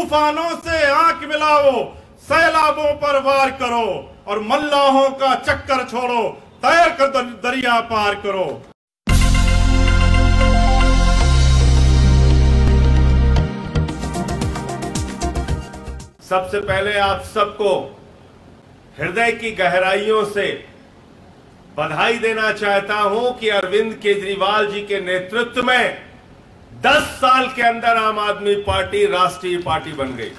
तूफानों से आंख मिलाओ, सैलाबों पर वार करो और मल्लाहों का चक्कर छोड़ो, तैर कर दरिया पार करो। सबसे पहले आप सबको हृदय की गहराइयों से बधाई देना चाहता हूं कि अरविंद केजरीवाल जी के नेतृत्व में 10 साल के अंदर आम आदमी पार्टी राष्ट्रीय पार्टी बन गई।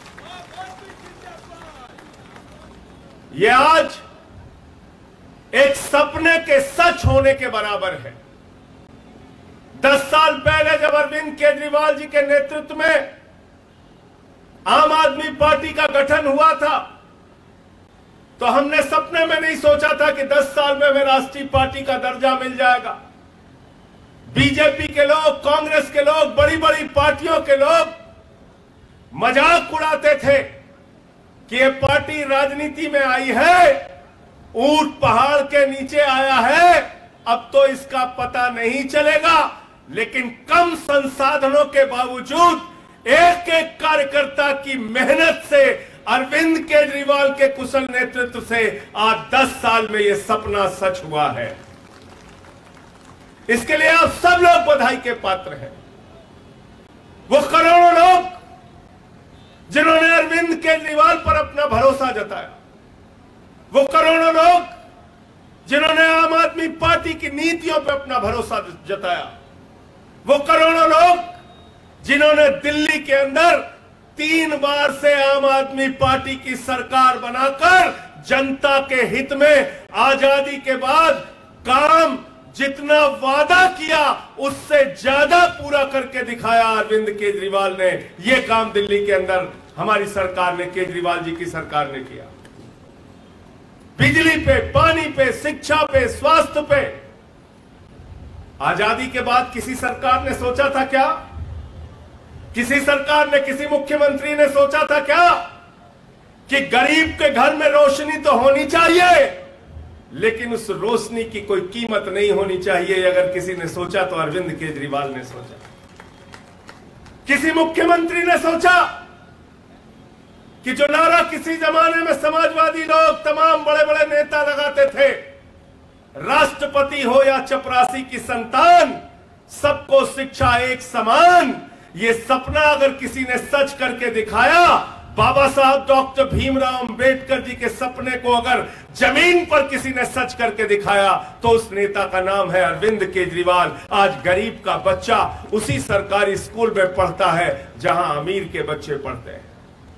यह आज एक सपने के सच होने के बराबर है। 10 साल पहले जब अरविंद केजरीवाल जी के नेतृत्व में आम आदमी पार्टी का गठन हुआ था तो हमने सपने में नहीं सोचा था कि 10 साल में हमें राष्ट्रीय पार्टी का दर्जा मिल जाएगा। बीजेपी के लोग, कांग्रेस के लोग, बड़ी बड़ी पार्टियों के लोग मजाक उड़ाते थे कि ये पार्टी राजनीति में आई है, ऊंट पहाड़ के नीचे आया है, अब तो इसका पता नहीं चलेगा। लेकिन कम संसाधनों के बावजूद एक एक कार्यकर्ता की मेहनत से, अरविंद केजरीवाल के कुशल नेतृत्व से आज 10 साल में यह सपना सच हुआ है। इसके लिए आप सब लोग बधाई के पात्र हैं। वो करोड़ों लोग जिन्होंने अरविंद केजरीवाल पर अपना भरोसा जताया, वो करोड़ों लोग जिन्होंने आम आदमी पार्टी की नीतियों पर अपना भरोसा जताया, वो करोड़ों लोग जिन्होंने दिल्ली के अंदर 3 बार से आम आदमी पार्टी की सरकार बनाकर जनता के हित में आजादी के बाद काम जितना वादा किया उससे ज्यादा पूरा करके दिखाया अरविंद केजरीवाल ने। यह काम दिल्ली के अंदर हमारी सरकार ने, केजरीवाल जी की सरकार ने किया। बिजली पे, पानी पे, शिक्षा पे, स्वास्थ्य पे। आजादी के बाद किसी सरकार ने सोचा था क्या? किसी सरकार ने, किसी मुख्यमंत्री ने सोचा था क्या कि गरीब के घर में रोशनी तो होनी चाहिए लेकिन उस रोशनी की कोई कीमत नहीं होनी चाहिए? अगर किसी ने सोचा तो अरविंद केजरीवाल ने सोचा। किसी मुख्यमंत्री ने सोचा कि जो नारा किसी जमाने में समाजवादी लोग, तमाम बड़े बड़े नेता लगाते थे, राष्ट्रपति हो या चपरासी की संतान, सबको शिक्षा एक समान, ये सपना अगर किसी ने सच करके दिखाया, बाबा साहब डॉक्टर भीमराव अंबेडकर जी के सपने को अगर जमीन पर किसी ने सच करके दिखाया तो उस नेता का नाम है अरविंद केजरीवाल। आज गरीब का बच्चा उसी सरकारी स्कूल में पढ़ता है जहां अमीर के बच्चे पढ़ते हैं।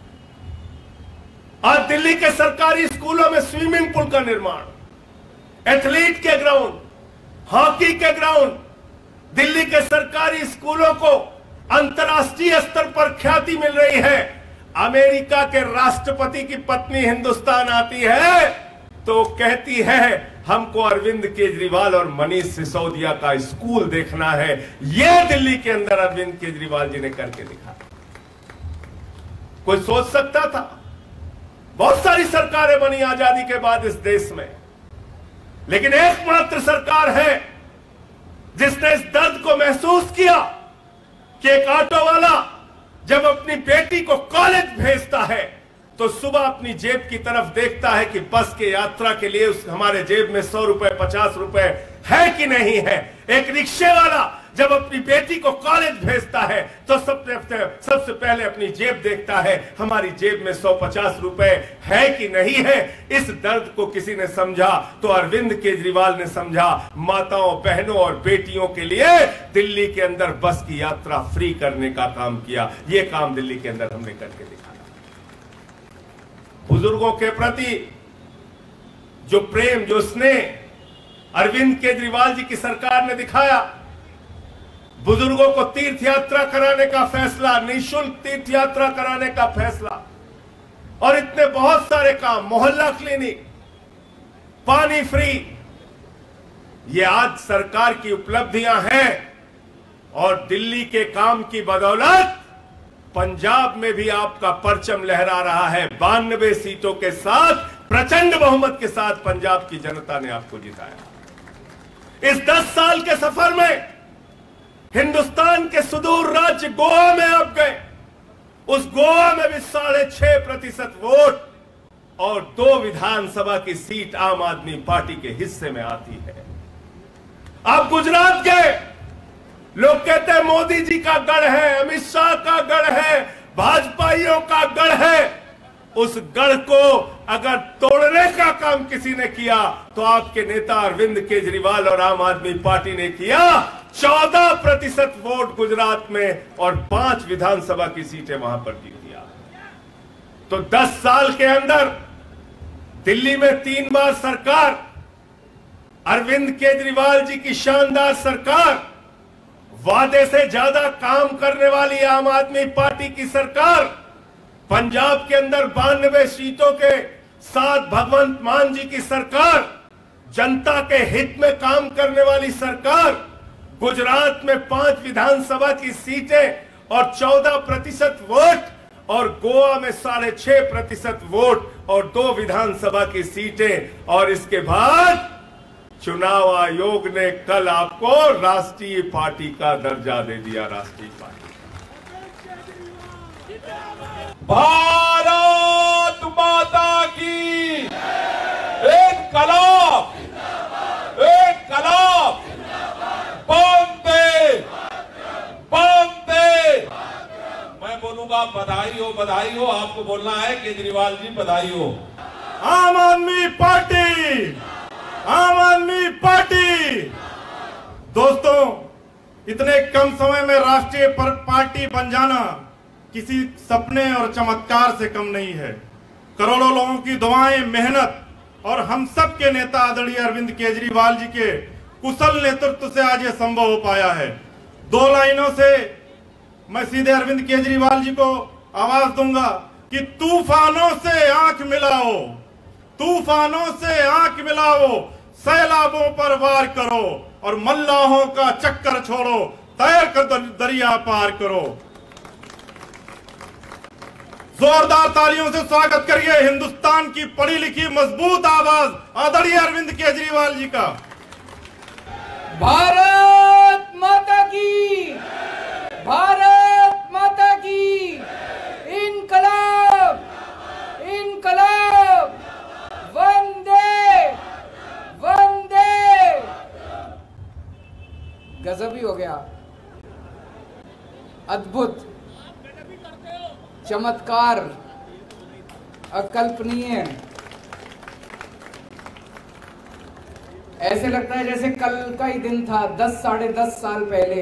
आज दिल्ली के सरकारी स्कूलों में स्विमिंग पूल का निर्माण, एथलीट के ग्राउंड, हॉकी के ग्राउंड, दिल्ली के सरकारी स्कूलों को अंतर्राष्ट्रीय स्तर पर ख्याति मिल रही है। अमेरिका के राष्ट्रपति की पत्नी हिंदुस्तान आती है तो कहती है हमको अरविंद केजरीवाल और मनीष सिसोदिया का स्कूल देखना है। यह दिल्ली के अंदर अरविंद केजरीवाल जी ने करके दिखा। कोई सोच सकता था? बहुत सारी सरकारें बनी आजादी के बाद इस देश में, लेकिन एकमात्र सरकार है जिसने इस दर्द को महसूस किया कि एक ऑटो वाला जब अपनी बेटी को कॉलेज भेजता है तो सुबह अपनी जेब की तरफ देखता है कि बस के यात्रा के लिए हमारे जेब में 100 रुपए, 50 रुपए है कि नहीं है। एक रिक्शे वाला जब अपनी बेटी को कॉलेज भेजता है तो सबसे पहले अपनी जेब देखता है, हमारी जेब में 150 रुपए है कि नहीं है। इस दर्द को किसी ने समझा तो अरविंद केजरीवाल ने समझा। माताओं, बहनों और बेटियों के लिए दिल्ली के अंदर बस की यात्रा फ्री करने का काम किया। यह काम दिल्ली के अंदर हमने करके दिखाया। बुजुर्गों के प्रति जो प्रेम, जो स्नेह अरविंद केजरीवाल जी की सरकार ने दिखाया, बुजुर्गों को तीर्थ यात्रा कराने का फैसला, निःशुल्क तीर्थ यात्रा कराने का फैसला और इतने बहुत सारे काम, मोहल्ला क्लिनिक, पानी फ्री, ये आज सरकार की उपलब्धियां हैं। और दिल्ली के काम की बदौलत पंजाब में भी आपका परचम लहरा रहा है। 92 सीटों के साथ, प्रचंड बहुमत के साथ पंजाब की जनता ने आपको जिताया। इस 10 साल के सफर में हिंदुस्तान के सुदूर राज्य गोवा में आप गए, उस गोवा में भी 6.5% वोट और 2 विधानसभा की सीट आम आदमी पार्टी के हिस्से में आती है। आप गुजरात के लोग कहते हैं मोदी जी का गढ़ है, अमित शाह का गढ़ है, भाजपाइयों का गढ़ है। उस गढ़ को अगर तोड़ने का काम किसी ने किया तो आपके नेता अरविंद केजरीवाल और आम आदमी पार्टी ने किया। 14% वोट गुजरात में और 5 विधानसभा की सीटें वहां पर जीत दिया। तो 10 साल के अंदर दिल्ली में 3 बार सरकार, अरविंद केजरीवाल जी की शानदार सरकार, वादे से ज्यादा काम करने वाली आम आदमी पार्टी की सरकार, पंजाब के अंदर 92 सीटों के साथ भगवंत मान जी की सरकार, जनता के हित में काम करने वाली सरकार, गुजरात में 5 विधानसभा की सीटें और 14% वोट और गोवा में 6.5% वोट और 2 विधानसभा की सीटें। और इसके बाद चुनाव आयोग ने कल आपको राष्ट्रीय पार्टी का दर्जा दे दिया। राष्ट्रीय पार्टी। भारत माता की इनकलाब, इनकलाब, वंदे वंदे। मैं बोलूंगा बधाई हो, आपको बोलना है केजरीवाल जी बधाई हो। आम आदमी पार्टी, आम आदमी पार्टी। दोस्तों, इतने कम समय में राष्ट्रीय पार्टी बन जाना किसी सपने और चमत्कार से कम नहीं है। करोड़ों लोगों की दुआएं, मेहनत और हम सब के नेता आदरणीय अरविंद केजरीवाल जी के कुशल नेतृत्व से आज ये संभव हो पाया है। 2 लाइनों से मैं सीधे अरविंद केजरीवाल जी को आवाज दूंगा कि तूफानों से आंख मिलाओ, तूफानों से आंख मिलाओ, सैलाबों पर वार करो और मल्लाहों का चक्कर छोड़ो, तैर कर दरिया पार करो। जोरदार तालियों से स्वागत करिए हिंदुस्तान की पढ़ी लिखी मजबूत आवाज आदरणीय अरविंद केजरीवाल जी का। भारत माता की, भारत माता की, इनकलाब, इनकलाब, वंदे वंदे। गजब ही हो गया, अद्भुत, चमत्कार, अकल्पनीय। ऐसे लगता है जैसे कल का ही दिन था। 10 -10.5 साल पहले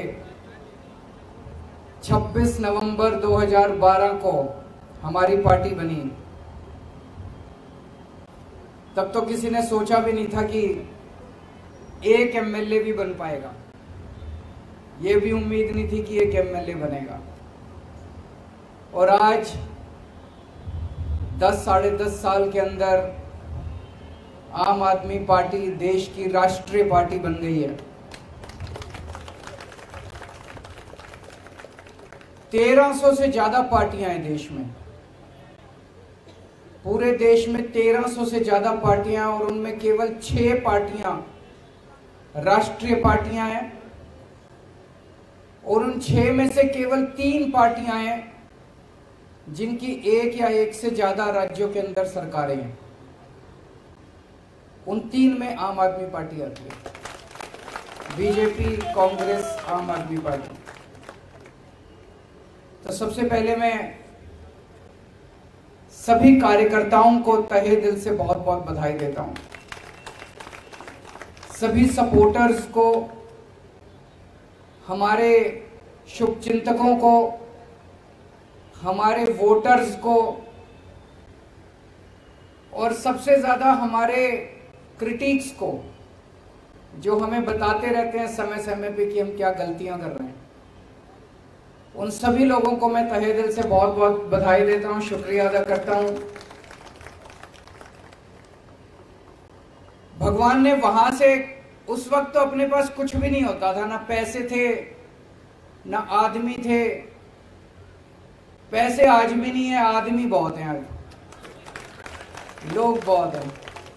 26 नवंबर 2012 को हमारी पार्टी बनी। तब तो किसी ने सोचा भी नहीं था कि एक एमएलए भी बन पाएगा। ये भी उम्मीद नहीं थी कि एक एमएलए बनेगा। और आज 10 -10.5 साल के अंदर आम आदमी पार्टी देश की राष्ट्रीय पार्टी बन गई है। 1300 से ज्यादा पार्टियां हैं देश में, पूरे देश में 1300 से ज्यादा पार्टियां, और उनमें केवल 6 पार्टियां राष्ट्रीय पार्टियां हैं और उन 6 में से केवल 3 पार्टियां हैं जिनकी एक या एक से ज्यादा राज्यों के अंदर सरकारें हैं। उन 3 में आम आदमी पार्टी आती है, बीजेपी, कांग्रेस, आम आदमी पार्टी। तो सबसे पहले मैं सभी कार्यकर्ताओं को तहे दिल से बहुत बहुत बधाई देता हूं। सभी सपोर्टर्स को, हमारे शुभचिंतकों को, हमारे वोटर्स को, और सबसे ज्यादा हमारे क्रिटिक्स को, जो हमें बताते रहते हैं समय समय पे कि हम क्या गलतियां कर रहे हैं। उन सभी लोगों को मैं तहे दिल से बहुत बहुत बधाई देता हूं, शुक्रिया अदा करता हूं। भगवान ने वहां से, उस वक्त तो अपने पास कुछ भी नहीं होता था, ना पैसे थे ना आदमी थे। पैसे आज भी नहीं है, आदमी बहुत हैं, आज लोग बहुत हैं,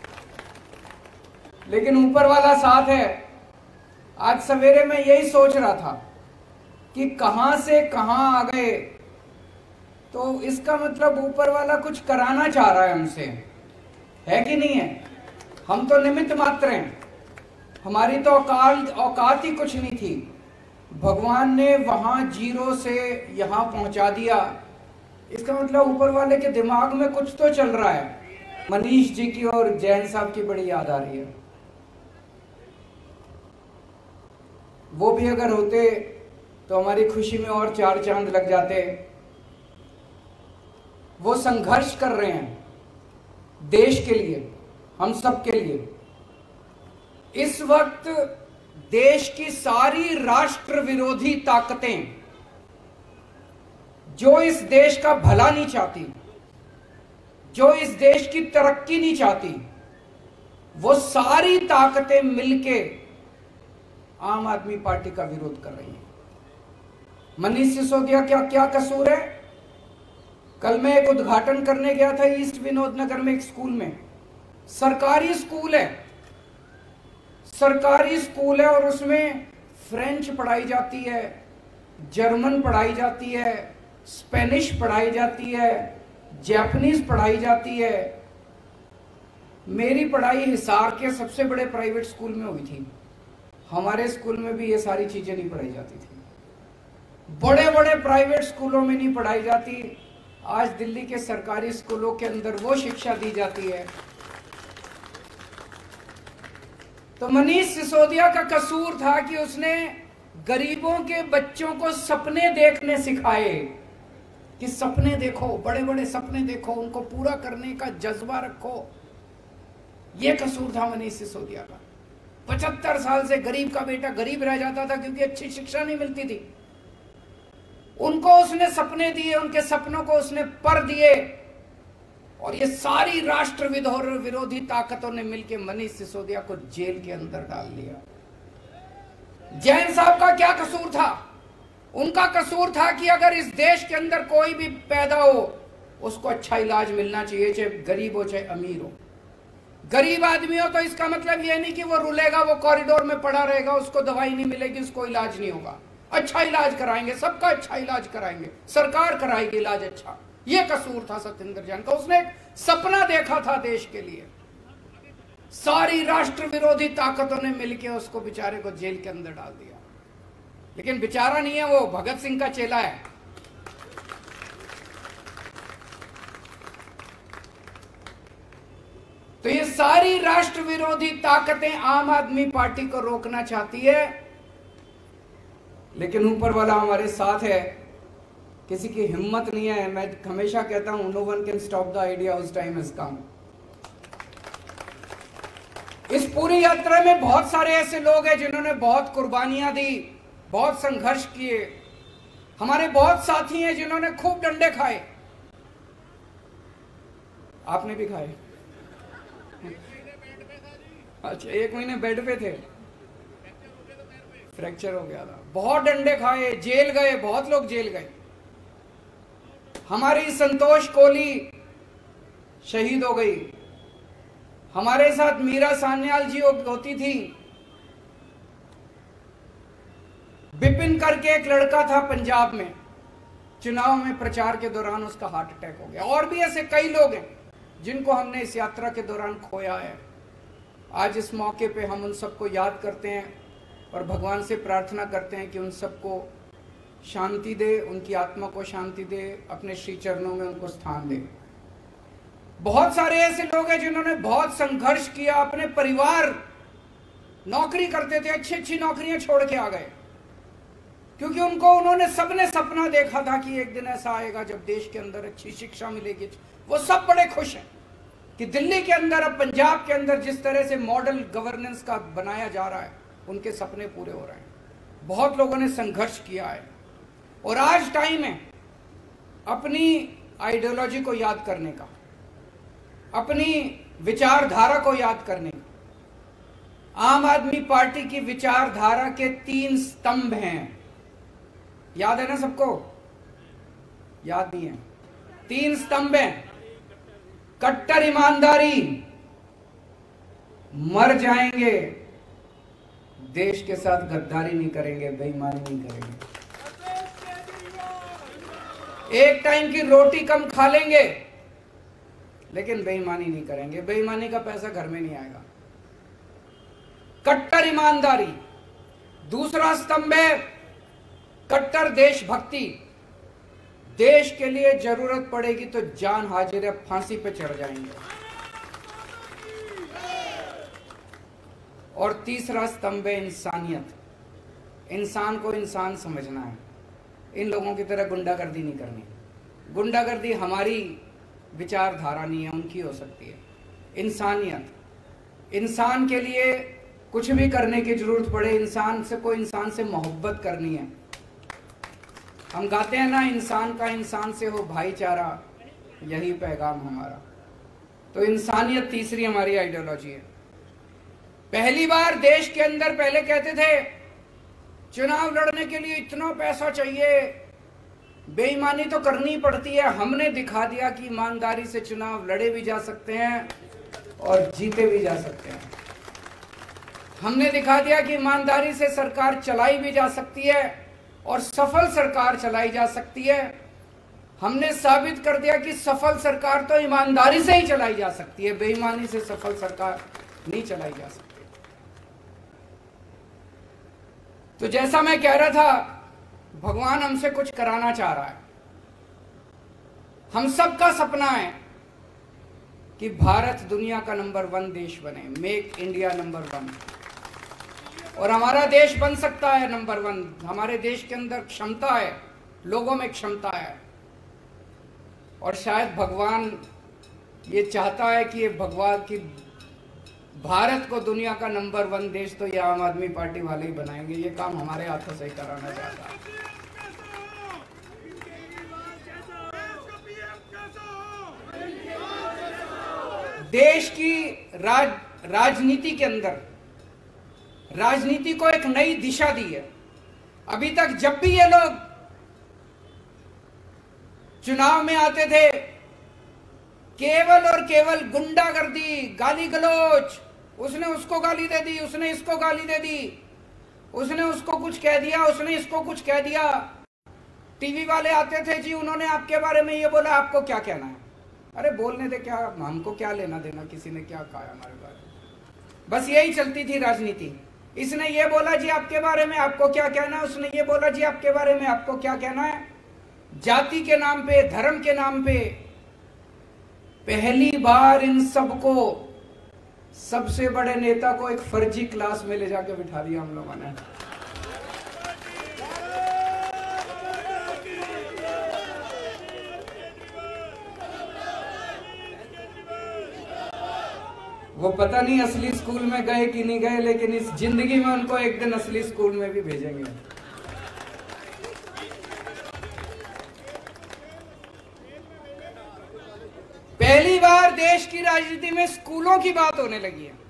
लेकिन ऊपर वाला साथ है। आज सवेरे मैं यही सोच रहा था कि कहां से कहां आ गए तो इसका मतलब ऊपर वाला कुछ कराना चाह रहा है हमसे, है कि नहीं है? हम तो निमित्त मात्र हैं, हमारी तो औकात ही कुछ नहीं थी। भगवान ने वहां जीरो से यहां पहुंचा दिया। इसका मतलब ऊपर वाले के दिमाग में कुछ तो चल रहा है। मनीष जी की और जैन साहब की बड़ी याद आ रही है। वो भी अगर होते तो हमारी खुशी में और 4 चांद लग जाते। वो संघर्ष कर रहे हैं देश के लिए, हम सब के लिए। इस वक्त देश की सारी राष्ट्र विरोधी ताकतें जो इस देश का भला नहीं चाहती, जो इस देश की तरक्की नहीं चाहती, वो सारी ताकतें मिलके आम आदमी पार्टी का विरोध कर रही हैं। मनीष सिसोदिया क्या क्या कसूर है? कल मैं एक उद्घाटन करने गया था ईस्ट विनोद नगर में एक स्कूल में। सरकारी स्कूल है, सरकारी स्कूल है और उसमें फ्रेंच पढ़ाई जाती है, जर्मन पढ़ाई जाती है, स्पेनिश पढ़ाई जाती है, जापानीज पढ़ाई जाती है। मेरी पढ़ाई हिसार के सबसे बड़े प्राइवेट स्कूल में हुई थी। हमारे स्कूल में भी ये सारी चीजें नहीं पढ़ाई जाती थी। बड़े बड़े प्राइवेट स्कूलों में नहीं पढ़ाई जाती। आज दिल्ली के सरकारी स्कूलों के अंदर वो शिक्षा दी जाती है। तो मनीष सिसोदिया का कसूर था कि उसने गरीबों के बच्चों को सपने देखने सिखाए कि सपने देखो, बड़े बड़े सपने देखो, उनको पूरा करने का जज्बा रखो। यह कसूर था मनीष सिसोदिया का। 75 साल से गरीब का बेटा गरीब रह जाता था क्योंकि अच्छी शिक्षा नहीं मिलती थी। उनको उसने सपने दिए, उनके सपनों को उसने पर दिए और ये सारी राष्ट्र विरोधी ताकतों ने मिलकर मनीष सिसोदिया को जेल के अंदर डाल दिया। जैन साहब का क्या कसूर था? उनका कसूर था कि अगर इस देश के अंदर कोई भी पैदा हो उसको अच्छा इलाज मिलना चाहिए, चाहे गरीब हो चाहे अमीर हो। गरीब आदमी हो तो इसका मतलब यह नहीं कि वो रुलेगा, वो कॉरिडोर में पड़ा रहेगा, उसको दवाई नहीं मिलेगी, उसको इलाज नहीं होगा। अच्छा इलाज कराएंगे, सबका अच्छा इलाज कराएंगे, सरकार कराएगी इलाज अच्छा। यह कसूर था सत्येंद्र जैन का। उसने एक सपना देखा था देश के लिए। सारी राष्ट्र विरोधी ताकतों ने मिलकर उसको बेचारे को जेल के अंदर डाल दिया। लेकिन बेचारा नहीं है, वो भगत सिंह का चेला है। तो ये सारी राष्ट्र विरोधी ताकतें आम आदमी पार्टी को रोकना चाहती है, लेकिन ऊपर वाला हमारे साथ है। किसी की हिम्मत नहीं है। मैं हमेशा कहता हूं, no one can stop the idea whose time has come. इस पूरी यात्रा में बहुत सारे ऐसे लोग हैं जिन्होंने बहुत कुर्बानियां दी, बहुत संघर्ष किए। हमारे बहुत साथी हैं जिन्होंने खूब डंडे खाए। आपने भी खाए? अच्छा, 1 महीने बेड पे थे, फ्रैक्चर हो गया था। बहुत डंडे खाए, जेल गए, बहुत लोग जेल गए। हमारी संतोष कोहली शहीद हो गई। हमारे साथ मीरा सान्याल जी होती थी। बिपिन करके एक लड़का था पंजाब में, चुनाव में प्रचार के दौरान उसका हार्ट अटैक हो गया। और भी ऐसे कई लोग हैं जिनको हमने इस यात्रा के दौरान खोया है। आज इस मौके पे हम उन सबको याद करते हैं और भगवान से प्रार्थना करते हैं कि उन सबको शांति दे, उनकी आत्मा को शांति दे, अपने श्री चरणों में उनको स्थान दे। बहुत सारे ऐसे लोग हैं जिन्होंने बहुत संघर्ष किया। अपने परिवार नौकरी करते थे, अच्छी अच्छी नौकरियां छोड़ के आ गए क्योंकि उन्होंने सबने सपना देखा था कि एक दिन ऐसा आएगा जब देश के अंदर अच्छी शिक्षा मिलेगी। वो सब बड़े खुश हैं कि दिल्ली के अंदर, अब पंजाब के अंदर जिस तरह से मॉडल गवर्नेंस का बनाया जा रहा है, उनके सपने पूरे हो रहे हैं। बहुत लोगों ने संघर्ष किया है और आज टाइम है अपनी आइडियोलॉजी को याद करने का, अपनी विचारधारा को याद करने का। आम आदमी पार्टी की विचारधारा के 3 स्तंभ हैं। याद है ना सबको? याद नहीं है? 3 स्तंभ हैं। कट्टर ईमानदारी, मर जाएंगे, देश के साथ गद्दारी नहीं करेंगे, बेईमानी नहीं करेंगे। एक टाइम की रोटी कम खा लेंगे, लेकिन बेईमानी नहीं करेंगे। बेईमानी का पैसा घर में नहीं आएगा। कट्टर ईमानदारी। दूसरा स्तंभ है कट्टर देशभक्ति। देश के लिए जरूरत पड़ेगी तो जान हाजिर है, फांसी पे चढ़ जाएंगे। और तीसरा स्तंभ है इंसानियत। इंसान को इंसान समझना है। इन लोगों की तरह गुंडागर्दी नहीं करनी। गुंडागर्दी हमारी विचारधारा नहीं है, उनकी हो सकती है। इंसानियत। इंसान के लिए कुछ भी करने की जरूरत पड़े, इंसान से मोहब्बत करनी है। हम गाते हैं ना, इंसान का इंसान से हो भाईचारा, यही पैगाम हमारा। तो इंसानियत तीसरी हमारी आइडियोलॉजी है। पहली बार देश के अंदर पहले कहते थे चुनाव लड़ने के लिए इतना पैसा चाहिए, बेईमानी तो करनी पड़ती है। हमने दिखा दिया कि ईमानदारी से चुनाव लड़े भी जा सकते हैं और जीते भी जा सकते हैं। हमने दिखा दिया कि ईमानदारी से सरकार चलाई भी जा सकती है और सफल सरकार चलाई जा सकती है। हमने साबित कर दिया कि सफल सरकार तो ईमानदारी से ही चलाई जा सकती है, बेईमानी से सफल सरकार नहीं चलाई जा सकती। तो जैसा मैं कह रहा था, भगवान हमसे कुछ कराना चाह रहा है। हम सबका सपना है कि भारत दुनिया का नंबर 1 देश बने, मेक इंडिया नंबर 1। और हमारा देश बन सकता है नंबर 1। हमारे देश के अंदर क्षमता है, लोगों में क्षमता है। और शायद भगवान ये चाहता है कि भारत को दुनिया का नंबर 1 देश तो ये आम आदमी पार्टी वाले ही बनाएंगे। ये काम हमारे हाथों से ही कराना चाहता है। देश की राजनीति के अंदर राजनीति को एक नई दिशा दी है। अभी तक जब भी ये लोग चुनाव में आते थे, केवल और केवल गुंडागर्दी, गाली गलौज, उसने उसको गाली दे दी, उसने इसको गाली दे दी, उसने उसको कुछ कह दिया, उसने इसको कुछ कह दिया। टीवी वाले आते थे, जी उन्होंने आपके बारे में ये बोला, आपको क्या कहना है? अरे बोलने दे, क्या हमको क्या लेना देना किसी ने क्या कहा हमारे बारे में। बस यही चलती थी राजनीति। इसने ये बोला जी आपके बारे में, आपको क्या कहना है? उसने ये बोला जी आपके बारे में, आपको क्या कहना है? जाति के नाम पे, धर्म के नाम पे पहली बार इन सबको, सबसे बड़े नेता को एक फर्जी क्लास में ले जाके बिठा दिया हम लोगों ने। वो पता नहीं असली स्कूल में गए कि नहीं गए, लेकिन इस जिंदगी में उनको एक दिन असली स्कूल में भी भेजेंगे। पहली बार देश की राजनीति में स्कूलों की बात होने लगी है।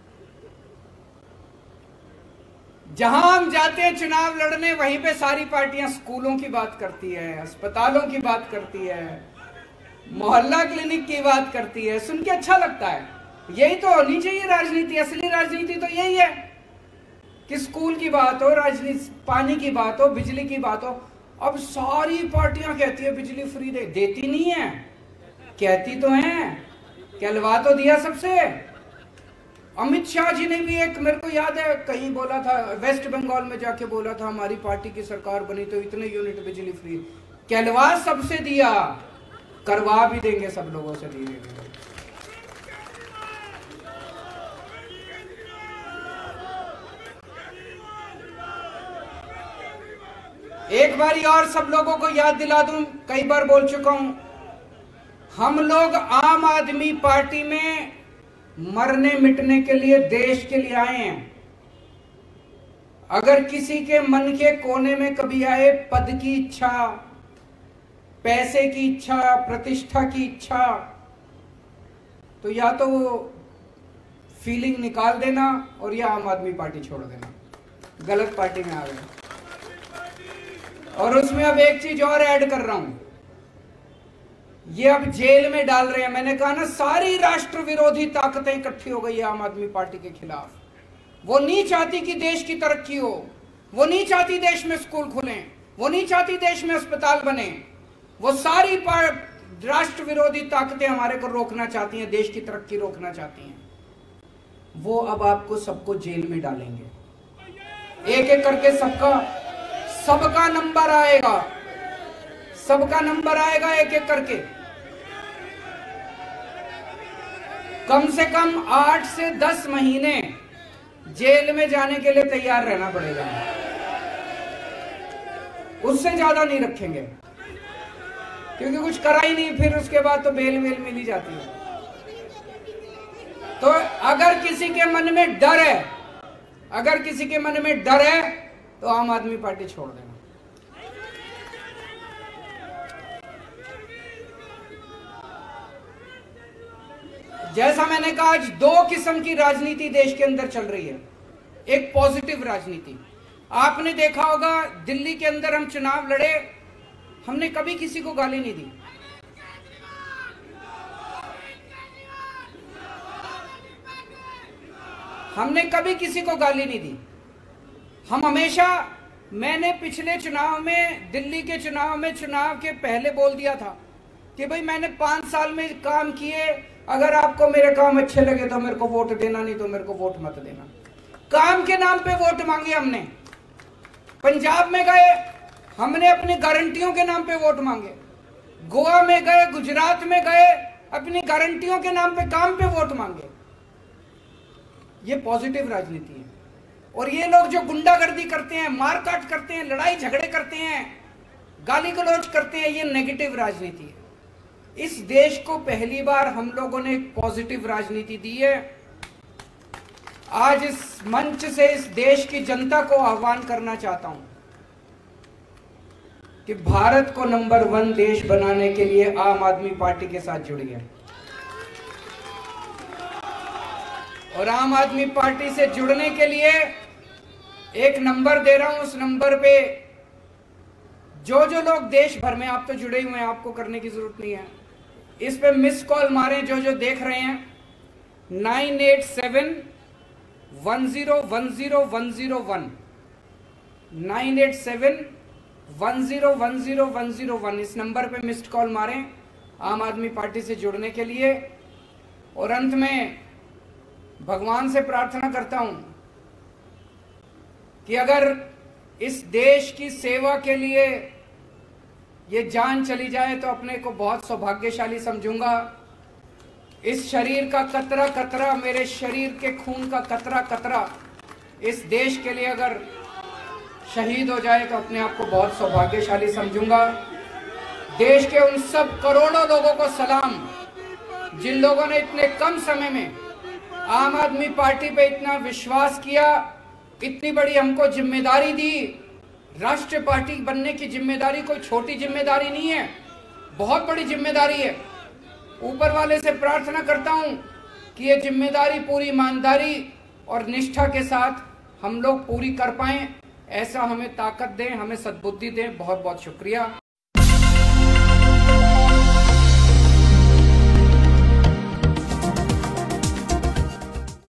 जहां हम जाते हैं चुनाव लड़ने, वहीं पे सारी पार्टियां स्कूलों की बात करती है, अस्पतालों की बात करती है, मोहल्ला क्लिनिक की बात करती है। सुन के अच्छा लगता है। यही तो होनी चाहिए राजनीति। असली राजनीति तो यही है कि स्कूल की बात हो, राजनीति, पानी की बात हो, बिजली की बात हो। अब सारी पार्टियां कहती है बिजली फ्री देती नहीं है, कहती तो हैं, कहलवा तो दिया सबसे। अमित शाह जी ने भी एक, मेरे को याद है कहीं बोला था, वेस्ट बंगाल में जाके बोला था हमारी पार्टी की सरकार बनी तो इतने यूनिट बिजली फ्री। कहलवा सबसे दिया, करवा भी देंगे सब लोगों से धीरे धीरे। एक बारी और सब लोगों को याद दिला दूं, कई बार बोल चुका हूं, हम लोग आम आदमी पार्टी में मरने मिटने के लिए, देश के लिए आए हैं। अगर किसी के मन के कोने में कभी आए पद की इच्छा, पैसे की इच्छा, प्रतिष्ठा की इच्छा, तो या तो वो फीलिंग निकाल देना और या आम आदमी पार्टी छोड़ देना। गलत पार्टी में आ गए। और उसमें अब एक चीज और ऐड कर रहा हूं, ये अब जेल में डाल रहे हैं। मैंने कहा ना, सारी राष्ट्र विरोधी ताकतें इकट्ठी हो गई है आम आदमी पार्टी के खिलाफ। वो नहीं चाहती कि देश की तरक्की हो, वो नहीं चाहती देश में स्कूल खुलें, वो नहीं चाहती देश में अस्पताल बने, वो सारी राष्ट्र विरोधी ताकतें हमारे को रोकना चाहती हैं, देश की तरक्की रोकना चाहती हैं, वो अब आपको सबको जेल में डालेंगे। एक एक करके सबका नंबर आएगा, सबका नंबर आएगा एक एक करके। कम से कम 8 से 10 महीने जेल में जाने के लिए तैयार रहना पड़ेगा, उससे ज्यादा नहीं रखेंगे, क्योंकि कुछ करा ही नहीं, फिर उसके बाद तो बेल वेल मिली जाती है। तो अगर किसी के मन में डर है, अगर किसी के मन में डर है तो आम आदमी पार्टी छोड़ देना। जैसा मैंने कहा, आज 2 किस्म की राजनीति देश के अंदर चल रही है। एक पॉजिटिव राजनीति, आपने देखा होगा दिल्ली के अंदर हम चुनाव लड़े, हमने कभी किसी को गाली नहीं दी। हमने कभी किसी को गाली नहीं दी। हम हमेशा, मैंने पिछले चुनाव में, दिल्ली के चुनाव में, चुनाव के पहले बोल दिया था कि भाई मैंने 5 साल में काम किए, अगर आपको मेरे काम अच्छे लगे तो मेरे को वोट देना, नहीं तो मेरे को वोट मत देना। काम के नाम पे वोट मांगे हमने। पंजाब में गए, हमने अपनी गारंटियों के नाम पे वोट मांगे। गोवा में गए, गुजरात में गए, अपनी गारंटियों के नाम पे, काम पे वोट मांगे। ये पॉजिटिव राजनीति है। और ये लोग जो गुंडागर्दी करते हैं, मारकाट करते हैं, लड़ाई झगड़े करते हैं, गाली गलौज करते हैं, ये नेगेटिव राजनीति है। इस देश को पहली बार हम लोगों ने एक पॉजिटिव राजनीति दी है। आज इस मंच से इस देश की जनता को आह्वान करना चाहता हूं कि भारत को नंबर 1 देश बनाने के लिए आम आदमी पार्टी के साथ जुड़िए। और आम आदमी पार्टी से जुड़ने के लिए एक नंबर दे रहा हूं, उस नंबर पे जो जो लोग देश भर में, आप तो जुड़े हुए हैं, आपको करने की जरूरत नहीं है, इस पे मिस कॉल मारें जो जो देख रहे हैं। 987-1010-101 987-1010-101 इस नंबर पे मिस्ड कॉल मारें आम आदमी पार्टी से जुड़ने के लिए। और अंत में भगवान से प्रार्थना करता हूं कि अगर इस देश की सेवा के लिए ये जान चली जाए तो अपने को बहुत सौभाग्यशाली समझूंगा। इस शरीर का कतरा कतरा, मेरे शरीर के खून का कतरा कतरा इस देश के लिए अगर शहीद हो जाए तो अपने आप को बहुत सौभाग्यशाली समझूंगा। देश के उन सब करोड़ों लोगों को सलाम जिन लोगों ने इतने कम समय में आम आदमी पार्टी पे इतना विश्वास किया, इतनी बड़ी हमको जिम्मेदारी दी। राष्ट्रीय पार्टी बनने की जिम्मेदारी कोई छोटी जिम्मेदारी नहीं है, बहुत बड़ी जिम्मेदारी है। ऊपर वाले से प्रार्थना करता हूं कि ये जिम्मेदारी पूरी ईमानदारी और निष्ठा के साथ हम लोग पूरी कर पाएं, ऐसा हमें ताकत दें, हमें सद्बुद्धि दें। बहुत बहुत शुक्रिया।